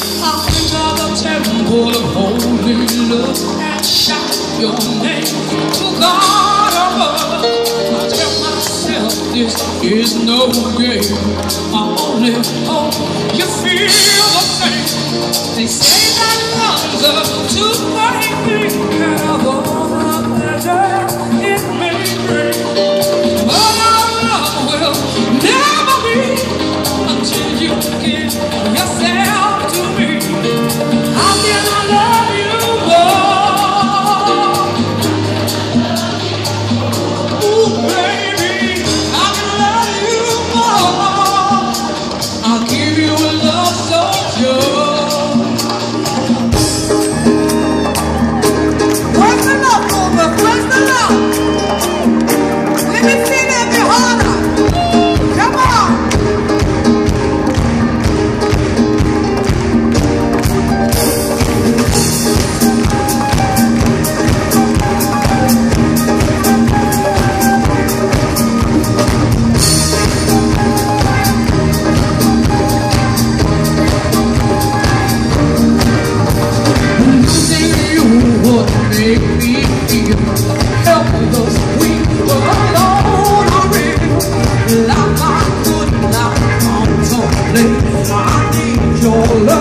Under the temple of holy love and shout your name to God above. I tell myself this is no game. I only hope you feel the same. They say that love's a two-way thing, have all the pleasure it may bring, but our love will never be until you give yourself to me. How can I love you more? Ooh, baby, I can love you more. I'll give you a love so pure. Where's the love, over? Where's the love? Let me see that bit harder. Come on. Losing you would make me feel helpless, weak, alone, or like I could not contemplate. I need your love.